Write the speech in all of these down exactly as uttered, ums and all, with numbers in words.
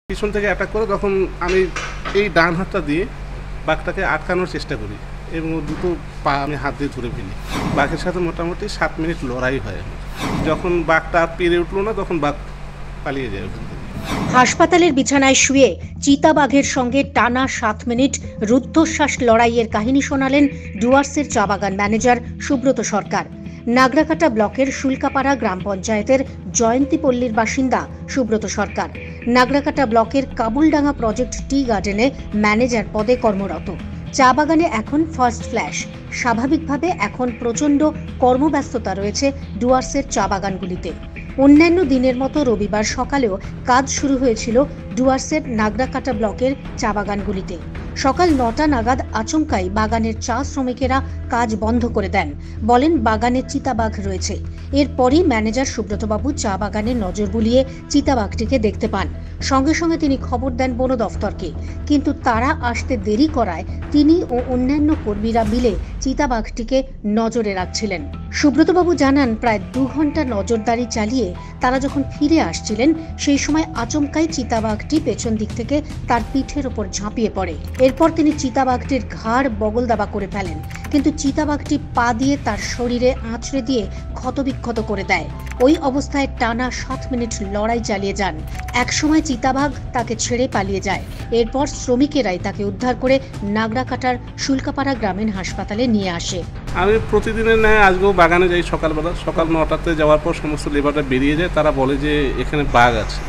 পিছন থেকে অ্যাটাক করে তখন আমি এই ডান হাতটা দিয়ে বাঘটাকে আটকানোর চেষ্টা করি এবং দুটো পা আমি হাত দিয়ে ধরে ফেলি। বাঘের সাথে মোটামুটি সাত মিনিট লড়াই হয়। যখন বাঘটা আর পেরে উঠলো না তখন বাঘ পালিয়ে যায় ওখান থেকে। হাসপাতালের বিছানায় শুয়ে চিতাবাঘের সঙ্গে টানা সাত মিনিট রুদ্ধশ্বাস লড়াইয়ের কাহিনী শোনালেন ডুয়ার্সের চা বাগান ম্যানেজার সুব্রত সরকার। নাগরাকাটা ব্লকের শুল্কাপাড়া গ্রাম পঞ্চায়েতের জয়ন্তীপল্লীর বাসিন্দা সুব্রত সরকার নাগরাকাটা ব্লকের কাবুলডাঙ্গা প্রজেক্ট টি গার্ডেনে ম্যানেজার পদে কর্মরত। চা বাগানে এখন ফার্স্ট ফ্ল্যাশ। স্বাভাবিকভাবে এখন প্রচণ্ড কর্মব্যস্ততা রয়েছে ডুয়ার্সের চা বাগানগুলিতে। অন্যান্য দিনের মতো রবিবার সকালেও কাজ শুরু হয়েছিল ডুয়ার্সের নাগরাকাটা ব্লকের চা বাগানগুলিতে। সকাল নটা নাগাদ আচমকাই বাগানের চা শ্রমিকেরা কাজ বন্ধ করে দেন, বলেন বাগানে চিতাবাঘ রয়েছে। এরপরই ম্যানেজার সুব্রতবাবু চা বাগানে নজর বুলিয়ে চিতাবাঘটিকে দেখতে পান। সঙ্গে সঙ্গে তিনি খবর দেন বন দফতরকে, কিন্তু তারা আসতে দেরি করায় তিনি ও অন্যান্য কর্মীরা মিলে চিতাবাঘটিকে নজরে রাখছিলেন। সুব্রতবাবু জানান, প্রায় দু ঘন্টা নজরদারি চালিয়ে তারা যখন ফিরে আসছিলেন সেই সময় আচমকাই চিতাবাঘটি পেছন দিক থেকে তার পিঠের ওপর ঝাঁপিয়ে পড়ে। এরপর তিনি চিতাবাঘটির ঘাড় বগলদাবা করে ফেলেন, কিন্তু চিতাবাঘটি পা দিয়ে তার শরীরে আঁচড়ে দিয়ে ক্ষতবিক্ষত করে দেয়। ওই অবস্থায় টানা সাত মিনিট লড়াই চালিয়ে যান। একসময় চিতাবাঘ তাকে ছেড়ে পালিয়ে যায়। এরপর শ্রমিকেরাই তাকে উদ্ধার করে নাগরাকাটার শুল্কাপাড়া গ্রামীণ হাসপাতালে নিয়ে আসে। আমি প্রতিদিনের ন্যায় আজকেও বাগানে যাই সকালবেলা। সকাল নটাতে যাওয়ার পর সমস্ত লেবাররা বেরিয়ে যায়, তারা বলে যে এখানে বাঘ আছে।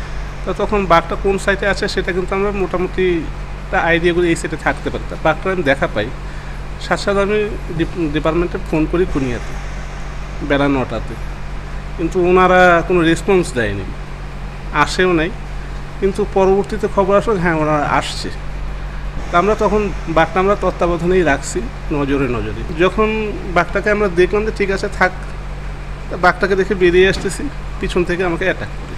তো তখন বাঘটা কোন সাইডে আছে সেটা কিন্তু আমরা মোটামুটি একটা আইডিয়া করি এই সাইডে থাকতে পারি। বাঘটা আমি দেখা পাই, সাথে সাথে আমি ডিপার্টমেন্টে ফোন করি কুনিয়াতে বেলা নটাতে, কিন্তু ওনারা কোনো রেসপন্স দেয়নি, আসেও নাই। কিন্তু পরবর্তীতে খবর আসলো হ্যাঁ ওনারা আসছে। তা আমরা তখন বাঘটা আমরা তত্ত্বাবধানেই রাখছি, নজরে নজরে। যখন বাঘটাকে আমরা দেখলাম যে ঠিক আছে থাক, বাঘটাকে দেখে বেরিয়ে আসতেছি, পিছন থেকে আমাকে অ্যাটাক করে।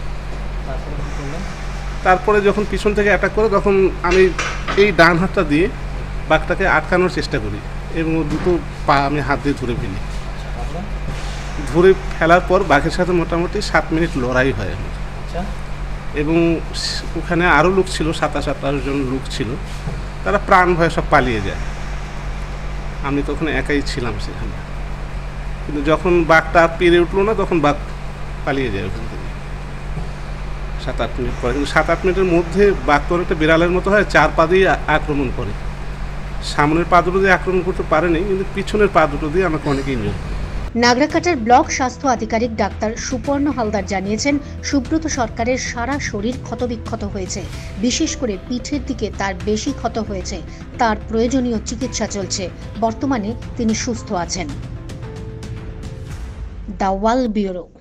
তারপরে যখন পিছন থেকে অ্যাটাক করে তখন আমি এই ডান হাতটা দিয়ে বাঘটাকে আটকানোর চেষ্টা করি এবং দুটো পা আমি হাত দিয়ে ধরে ফেলি। ধরে ফেলার পর বাঘের সাথে মোটামুটি সাত মিনিট লড়াই হয় এবং ওখানে আরও লোক ছিল, সাতাশ আঠাশ জন লোক ছিল, তারা প্রাণ ভয়ে সব পালিয়ে যায়। আমি তখন একাই ছিলাম সেখানে, কিন্তু যখন বাঘটা আর পেরে উঠলো না তখন বাঘ পালিয়ে যায় ওখান থেকে সাত আট মিনিট পরে। কিন্তু সাত আট মিনিটের মধ্যে বাঘ তো অনেকটা বিড়ালের মতো হয়, চার পা দিয়ে আক্রমণ করে। সামনের পা দুটো দিয়ে আক্রমণ করতে পারেনি, কিন্তু পিছনের পা দুটো দিয়ে আমাকে অনেক ইনজুর। নাগরাকাটার ব্লক স্বাস্থ্য আধিকারিক ডাক্তার সুপর্ণ হালদার জানিয়েছেন, সুব্রত সরকারের সারা শরীর ক্ষতবিক্ষত হয়েছে, বিশেষ করে পিঠের দিকে তার বেশি ক্ষত হয়েছে। তার প্রয়োজনীয় চিকিৎসা চলছে। বর্তমানে তিনি সুস্থ আছেন। The wall bureau.